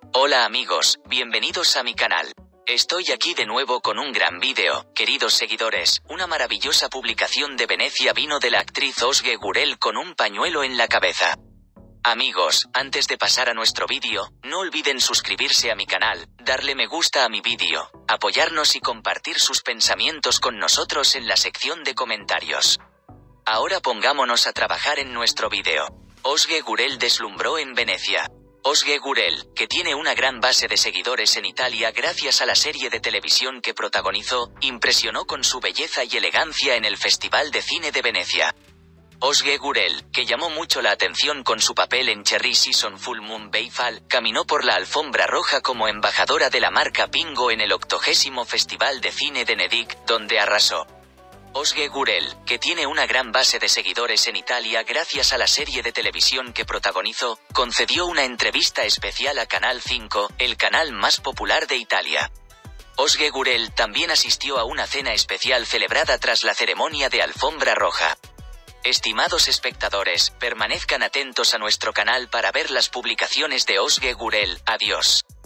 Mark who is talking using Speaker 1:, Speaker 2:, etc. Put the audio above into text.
Speaker 1: Hola amigos, bienvenidos a mi canal. Estoy aquí de nuevo con un gran vídeo, queridos seguidores, una maravillosa publicación de Venecia vino de la actriz Özge Gürel con un pañuelo en la cabeza. Amigos, antes de pasar a nuestro vídeo, no olviden suscribirse a mi canal, darle me gusta a mi vídeo, apoyarnos y compartir sus pensamientos con nosotros en la sección de comentarios. Ahora pongámonos a trabajar en nuestro vídeo. Özge Gürel deslumbró en Venecia. Özge Gürel, que tiene una gran base de seguidores en Italia gracias a la serie de televisión que protagonizó, impresionó con su belleza y elegancia en el Festival de Cine de Venecia. Özge Gürel, que llamó mucho la atención con su papel en Cherry Season Full Moon Bayfall, caminó por la alfombra roja como embajadora de la marca Pingo en el 80º Festival de Cine de Nedić, donde arrasó. Özge Gürel, que tiene una gran base de seguidores en Italia gracias a la serie de televisión que protagonizó, concedió una entrevista especial a Canal 5, el canal más popular de Italia. Özge Gürel también asistió a una cena especial celebrada tras la ceremonia de alfombra roja. Estimados espectadores, permanezcan atentos a nuestro canal para ver las publicaciones de Özge Gürel. Adiós.